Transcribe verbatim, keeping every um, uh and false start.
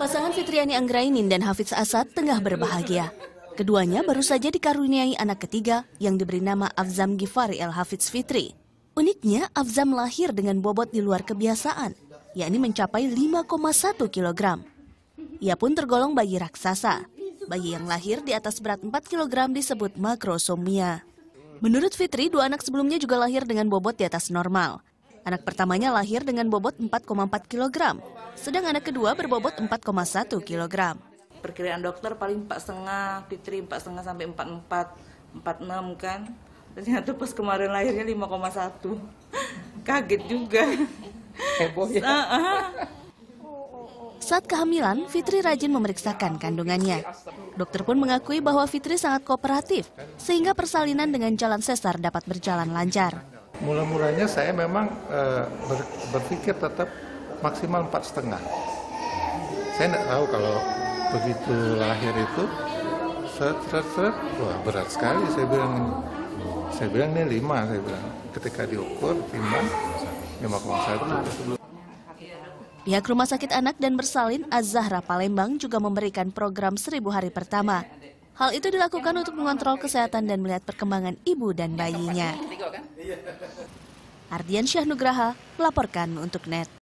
Pasangan Fitriani Anggrainin dan Hafiz Asad tengah berbahagia. Keduanya baru saja dikaruniai anak ketiga yang diberi nama Afzam Gifari El Hafiz Fitri. Uniknya, Afzam lahir dengan bobot di luar kebiasaan, yakni mencapai lima koma satu kilogram. Ia pun tergolong bayi raksasa. Bayi yang lahir di atas berat empat kilogram disebut makrosomia. Menurut Fitri, dua anak sebelumnya juga lahir dengan bobot di atas normal. Anak pertamanya lahir dengan bobot empat koma empat kilogram, sedang anak kedua berbobot empat koma satu kilogram. Perkiraan dokter paling empat setengah, Fitri empat setengah sampai empat empat, empat enam kan. Ternyata pas kemarin lahirnya lima koma satu. Kaget juga. Heboh ya. Saat kehamilan, Fitri rajin memeriksakan kandungannya. Dokter pun mengakui bahwa Fitri sangat kooperatif, sehingga persalinan dengan jalan sesar dapat berjalan lancar. Mula-mulanya saya memang uh, ber, berpikir tetap maksimal empat setengah. Saya tidak tahu kalau begitu lahir itu seret-seret, wah berat sekali. Saya bilang, saya bilang ini lima. Saya bilang ketika diukur timbang lima koma satu. Pihak Rumah Sakit Anak dan Bersalin Az-Zahra Palembang juga memberikan program seribu hari pertama. Hal itu dilakukan untuk mengontrol kesehatan dan melihat perkembangan ibu dan bayinya. Ardian Syah Nugraha melaporkan untuk N E T.